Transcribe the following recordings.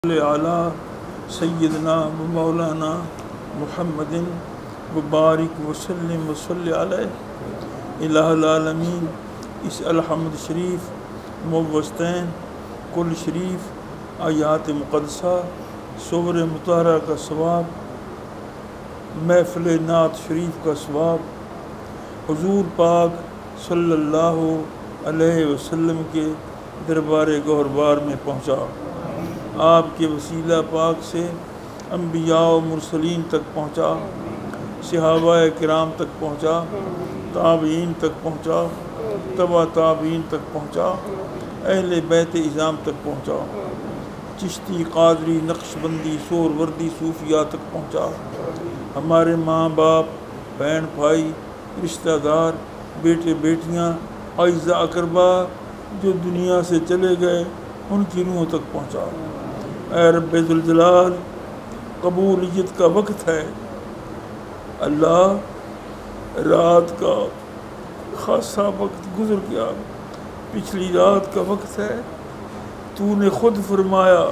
علی سیدنا و مولانا محمد مبارک وسلم وصلی علیہ الہ العالمین۔ اس الحمد شریف موستین کل شریف آیات مقدسہ صور مطہرہ کا ثواب، محفل نعت شریف کا ثواب حضور پاک صلی اللہ علیہ وسلم کے دربار گہربار میں پہنچا۔ آپ کے وسیلہ پاک سے انبیاء و مرسلین تک پہنچا، صحابہ کرام تک پہنچا، تابعین تک پہنچا، تبع تابعین تک پہنچا، اہل بیت اعظام تک پہنچا، چشتی قادری نقشبندی سہروردی صوفیہ تک پہنچا، ہمارے ماں باپ بہن بھائی رشتہ دار بیٹے بیٹیاں اعزاء اقربا جو دنیا سے چلے گئے ان کی روحوں تک پہنچا۔ اے رب ذوالجلال، قبولیت کا وقت ہے اللہ، رات کا خاصا وقت گزر گیا، پچھلی رات کا وقت ہے۔ تو نے خود فرمایا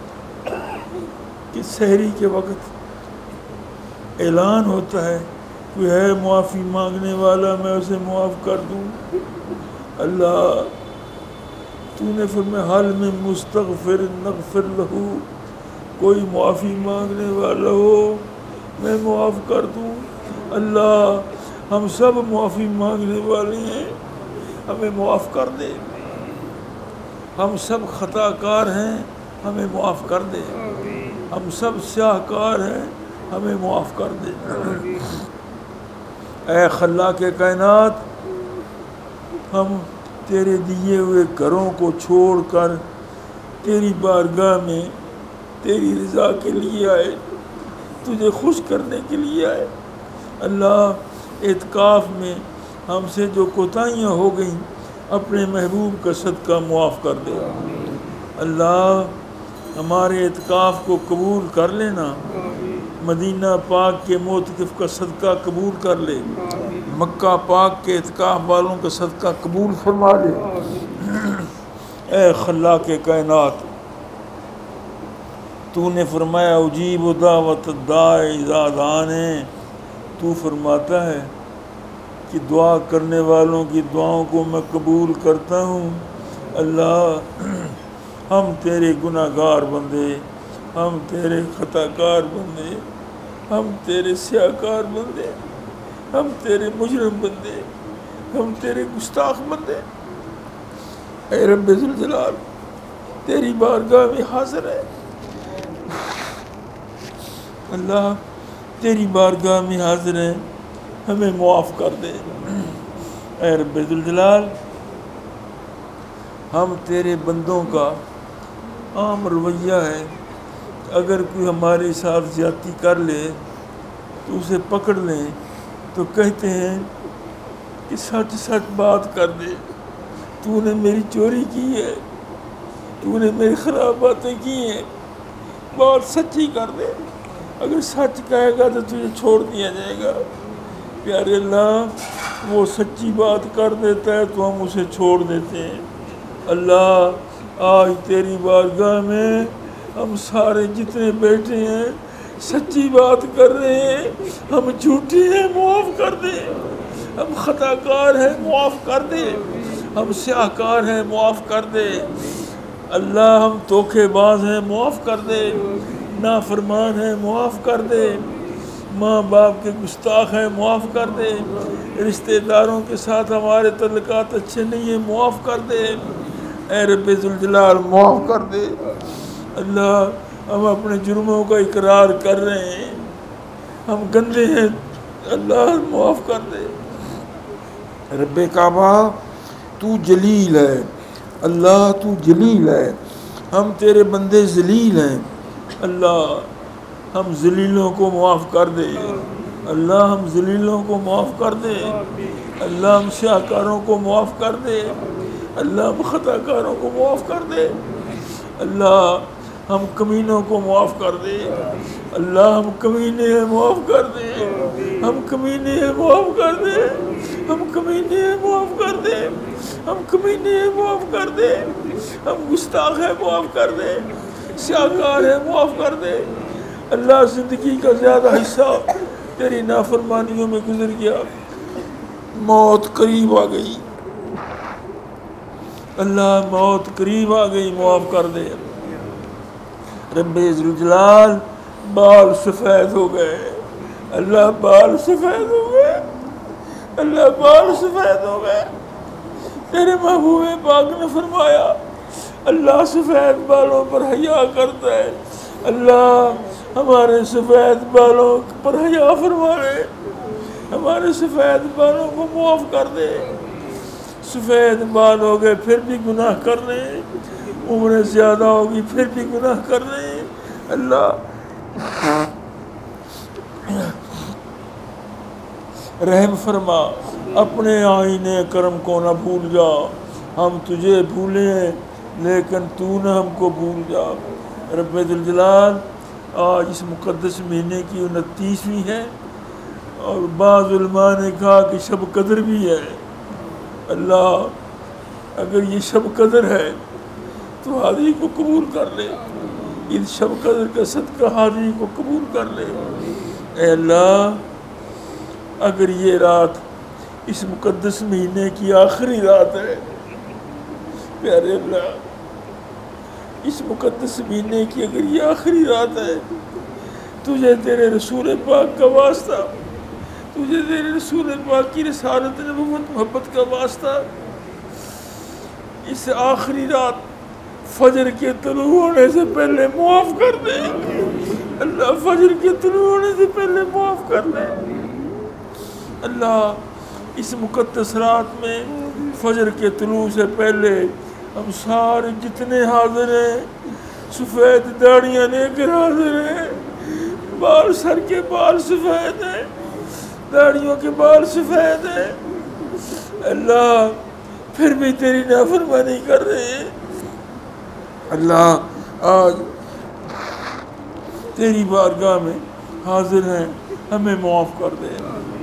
کہ سحری کے وقت اعلان ہوتا ہے کوئی ہے معافی مانگنے والا میں اسے معاف کر دوں۔ اللہ تو نے فرمایا حل میں مستغفر نغفر لہو، کوئی معافی مانگنے والا ہو میں معاف کر دوں۔ اللہ ہم سب معافی مانگنے والے ہیں، ہمیں معاف کر دے۔ ہم سب خطا کار ہیں، ہمیں معاف کر دے۔ ہم سب سیاہ کار ہیں، ہمیں معاف کر دے۔ اے خلاق کائنات، ہم تیرے دیے ہوئے گھروں کو چھوڑ کر تیری بارگاہ میں تیری رضا کے لیے آئے، تجھے خوش کرنے کے لیے آئے۔ اللہ اعتکاف میں ہم سے جو کوتاہیاں ہو گئیں اپنے محبوب کا صدقہ معاف کر دے۔ اللہ ہمارے اعتکاف کو قبول کر لینا، مدینہ پاک کے معتکف کا صدقہ قبول کر لے، مکہ پاک کے اعتکاف والوں کا صدقہ قبول فرما لے۔ اے خلاق کائنات، تو نے فرمایا اجیب دعوت الداعی اذا دعانی، تو فرماتا ہے کہ دعا کرنے والوں کی دعاؤں کو میں قبول کرتا ہوں۔ اللہ ہم تیرے گناہ گار بندے، ہم تیرے خطا کار بندے، ہم تیرے سیاہ کار بندے، ہم تیرے مجرم بندے، ہم تیرے گستاخ بندے۔ اے رب ذوالجلال، تیری بارگاہ میں حاضر ہے اللہ، تیری بارگاہ میں حاضر ہے، ہمیں معاف کر دے۔ اے رب ذوالجلال، ہم تیرے بندوں کا عام رویہ ہے اگر کوئی ہمارے ساتھ زیادتی کر لے تو اسے پکڑ لیں تو کہتے ہیں کہ سچ سچ بات کر دے، تو نے میری چوری کی ہے، تو نے میری خراب باتیں کی ہیں، بات سچی کر دے۔ اگر سچ کہے گا تو تجھے چھوڑ دیا جائے گا۔ پیارے اللہ وہ سچی بات کر دیتا ہے تو ہم اسے چھوڑ دیتے ہیں۔ اللہ آج تیری بارگاہ میں ہم سارے جتنے بیٹھے ہیں سچی بات کر رہے ہیں، ہم جھوٹے ہیں معاف کر دے، ہم خطا کار ہیں معاف کر دے، ہم سیاہ کار ہیں معاف کر دے۔ اللہ ہم دھوکے باز ہیں معاف کر دے، نافرمان ہیں معاف کر دے، ماں باپ کے گستاخ ہیں معاف کر دے، رشتہ داروں کے ساتھ ہمارے تعلقات اچھے نہیں ہیں معاف کر دے۔ اے رب ذوالجلال معاف کر دے۔ اللہ ہم اپنے جرموں کا اقرار کر رہے ہیں، ہم گندے ہیں، اللہ معاف کر دے۔ رب کعبہ تو جلیل ہے، اللہ تو جلیل ہے، ہم تیرے بندے ذلیل ہیں۔ اللہ ہم ذلیلوں کو معاف کر دے، اللہ ہم ذلیلوں کو معاف کر دے، اللہ ہم سیاہ کاروں کو معاف کر دے، اللہ ہم خطا کاروں کو معاف کر دے، اللہ ہم کمینوں کو معاف کر دے، اللہ ہم کمینے ہیں معاف کر دے، ہم کمینے ہیں معاف کر دے، ہم کمینے ہیں معاف کر دے، ہم کمینے ہیں معاف کر دے، ہم گستاخ ہیں معاف کر دے، سیاہکار ہے معاف کر دے۔ اللہ زندگی کا زیادہ حصہ تیری نافرمانیوں میں گزر گیا، موت قریب آ گئی، اللہ موت قریب آ گئی، معاف کر دے۔ رب ذوالجلال بال سفید ہو گئے، اللہ بال سفید ہو گئے، اللہ بال سفید ہو گئے۔ تیرے محبوب پاک نے فرمایا اللہ سفید بالوں پر حیا کرتا ہے، اللہ ہمارے سفید بالوں پر حیا فرما لے، ہمارے سفید بالوں کو معاف کر دے۔ سفید بال ہو گئے پھر بھی گناہ کر رہے ہیں، عمریں زیادہ ہوگی پھر بھی گناہ کر رہے ہیں، اللہ رحم فرما، اپنے آئینے کرم کو نہ بھول جا، ہم تجھے بھولیں لیکن تو نہ ہم کو بھول جا۔ رب ذوالجلال آج اس مقدس مہینے کی 29ویں ہے، اور بعض علماء نے کہا کہ شب قدر بھی ہے۔ اللہ اگر یہ شب قدر ہے تو حاضری کو قبول کر لے، اس شب قدر کا صدقہ حاضری کو قبول کر لے۔ اے اللہ اگر یہ رات اس مقدس مہینے کی آخری رات ہے، پیارے اللہ اس مقدس مہینے کی اگر یہ آخری رات ہے، تجھے تیرے رسول پاک کا واسطہ، تجھے تیرے رسول پاک کی رسالت نبوت محبت کا واسطہ، اس آخری رات فجر کے طلوع ہونے سے پہلے معاف کر دے، اللہ فجر کے طلوع ہونے سے پہلے معاف کر دے۔ اللہ اس مقدس رات میں فجر کے طلوع سے پہلے ہم سارے جتنے حاضر ہیں سفید داڑیاں لے کر حاضر ہیں، بال سر کے بال سفید ہیں، داڑیوں کے بال سفید ہیں، اللہ پھر بھی تیری نافرمانی کر رہے ہیں۔ اللہ آج تیری بارگاہ میں حاضر ہیں، ہمیں معاف کر دے،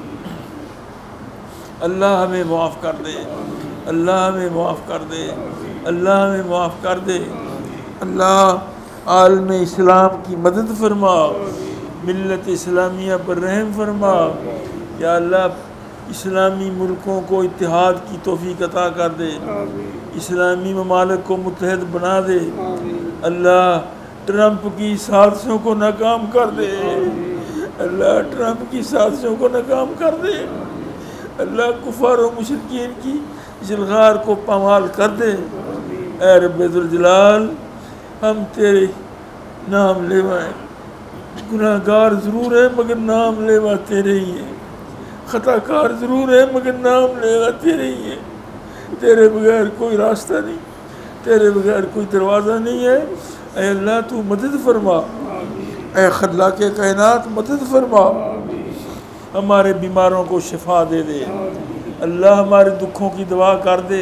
اللہ ہمیں معاف کر دے، اللہ ہمیں معاف کر دے، اللہ ہمیں معاف کر دے۔ اللہ عالم اسلام کی مدد فرما، ملت اسلامیہ پر رحم فرما، یا اللہ اسلامی ملکوں کو اتحاد کی توفیق عطا کر دے، اسلامی ممالک کو متحد بنا دے، اللہ ٹرمپ کی سازشوں کو ناکام کر دے، اللہ ٹرمپ کی سازشوں کو ناکام کر دے، اللہ کفار و مشرکین کی جلغار کو پامال کر دے۔ اے رب ذوالجلال ہم تیرے نام لیوا ہیں، گناہ گار ضرور ہے مگر نام لیوا تیرے ہی ہے، خطا کار ضرور ہے مگر نام لیوا تیرے ہی ہے، تیرے بغیر کوئی راستہ نہیں، تیرے بغیر کوئی دروازہ نہیں ہے۔ اے اللہ تو مدد فرما، اے خلاق کائنات مدد فرما، ہمارے بیماروں کو شفا دے دے، اللہ ہمارے دکھوں کی دوا کر دے،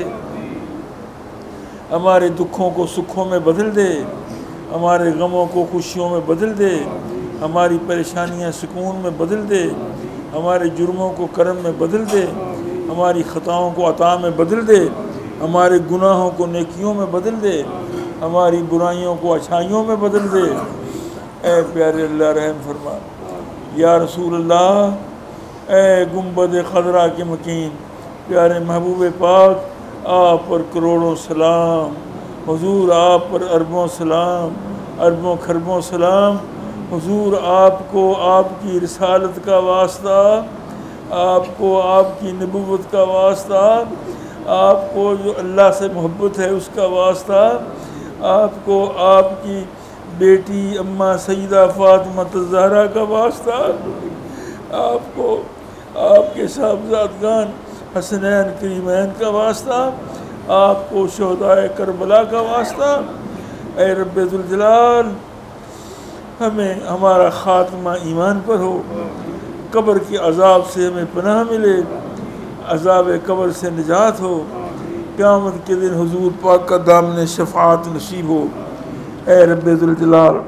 ہمارے دکھوں کو سکھوں میں بدل دے، ہمارے غموں کو خوشیوں میں بدل دے، ہماری پریشانیاں سکون میں بدل دے، ہمارے جرموں کو کرم میں بدل دے، ہماری خطاؤں کو عطا میں بدل دے، ہمارے گناہوں کو نیکیوں میں بدل دے، ہماری برائیوں کو اچھائیوں میں بدل دے۔ اے پیارے اللہ رحم فرما، یا رسول اللہ، اے گنبد خضرا کے مکین پیارے محبوب پاک، آپ پر کروڑوں سلام، حضور آپ پر اربوں سلام، اربوں خربوں سلام، حضور آپ کو آپ کی رسالت کا واسطہ، آپ کو آپ کی نبوت کا واسطہ، آپ کو جو اللہ سے محبت ہے اس کا واسطہ، آپ کو آپ کی بیٹی اماں سیدہ فاطمہ الزہرا کا واسطہ، آپ کو آپ کے صاحبزادگان حسنین کریمین کا واسطہ، آپ کو شہدائے کربلا کا واسطہ۔ اے رب ذوالجلال ہمیں ہمارا خاتمہ ایمان پر ہو، قبر کے عذاب سے ہمیں پناہ ملے، عذاب قبر سے نجات ہو، قیامت کے دن حضور پاک کا دامن شفاعت نصیب ہو۔ اے رب ذوالجلال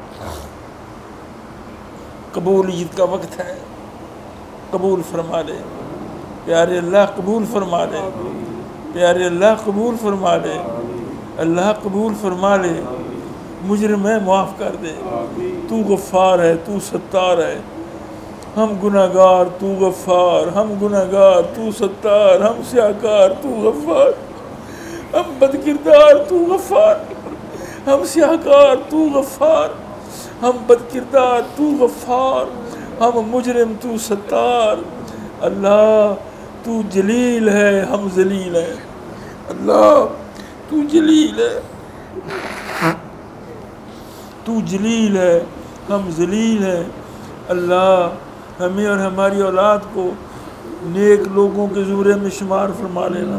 قبولیت کا وقت ہے، قبول فرما لے، پیارے اللہ قبول فرما لے، پیارے اللہ قبول فرما لے، اللہ قبول فرما لے، مجرم ہے معاف کر دے، تو غفار ہے، تو ستار ہے، ہم گناہگار تو غفار، ہم گناہگار تو ستار، ہم سیاہکار تو غفار، ہم بد کردار تو غفار، ہم سیاہکار تو غفار، ہم بد کردار تو غفار، ہم مجرم تو ستار۔ اللہ تو جلیل ہے، ہم ذلیل ہیں، اللہ تو جلیل ہے، تو جلیل ہے، ہم ذلیل ہیں۔ اللہ ہمیں اور ہماری اولاد کو نیک لوگوں کے زمرے میں شمار فرما لینا۔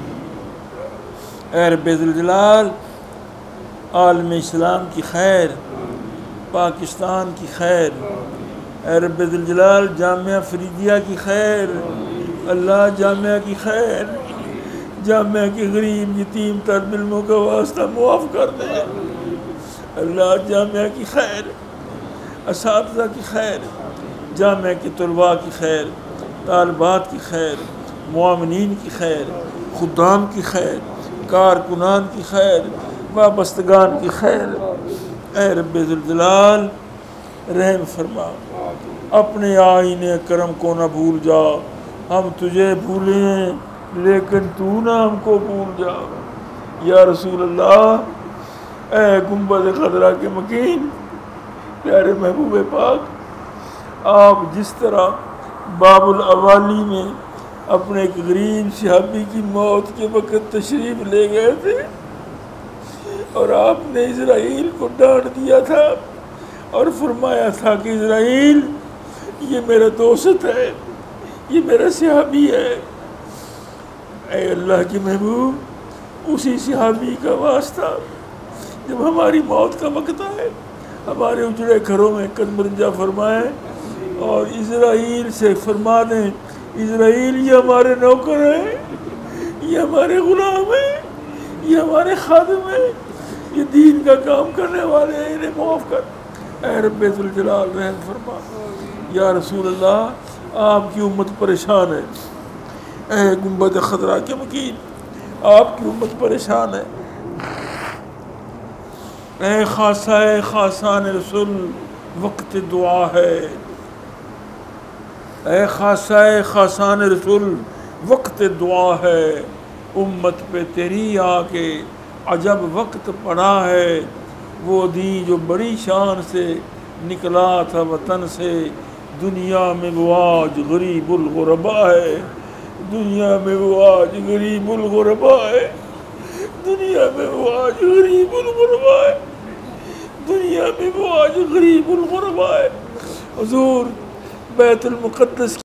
اے رب ذوالجلال، عالم اسلام کی خیر، پاکستان کی خیر، اے رب ذوالجلال جامعہ فریدیہ کی خیر، اللہ جامعہ کی خیر، جامعہ کے غریب یتیم طالب علموں کا واسطہ معاف کر دے، اللہ جامعہ کی خیر، اساتذہ کی خیر، جامعہ کے طلباء کی خیر، طالبات کی خیر، معاونین کی خیر، خدام کی خیر، کارکنان کی خیر، وابستگان کی خیر۔ اے رب ذوالجلال رحم فرما، اپنے آئین کرم کو نہ بھول جا، ہم تجھے بھولیں لیکن تو نہ ہم کو بھول جا۔ یا رسول اللہ، اے گنبد خضرا کے مکین، پیارے محبوب پاک، آپ جس طرح باب الاوالی میں اپنے ایک غریب صحابی کی موت کے وقت تشریف لے گئے تھے اور آپ نے اسرائیل کو ڈانٹ دیا تھا اور فرمایا تھا کہ اسرائیل یہ میرا دوست ہے، یہ میرا صحابی ہے، اے اللہ کے محبوب اسی صحابی کا واسطہ جب ہماری موت کا وقت آئے ہمارے اجڑے گھروں میں قدم رنجا فرمائیں اور اسرائیل سے فرما دیں، اسرائیل یہ ہمارے نوکر ہیں، یہ ہمارے غلام ہیں، یہ ہمارے خادم ہیں، یہ دین کا کام کرنے والے ہیں، انہیں معاف کر۔ اے رب ذوالجلال رحم فرما۔ یا رسول اللہ، آپ کی امت پریشان ہے، اے گنبد خضرا کے مکین، آپ کی امت پریشان ہے۔ اے خاصہ خاصان رسول وقت دعا ہے، اے خاصہ خاصان رسول وقت دعا ہے، امت پہ تیری آ کے عجب وقت پڑا ہے، وہ دین جو بڑی شان سے نکلا تھا وطن سے، دنیا میں وہ آج غریب الغربا ہے، دنیا میں وہ آج غریب الغربا ہے، دنیا میں وہ آج غریب الغربا ہے، دنیا میں وہ آج غریب الغربا ہے۔ حضور بیت المقدس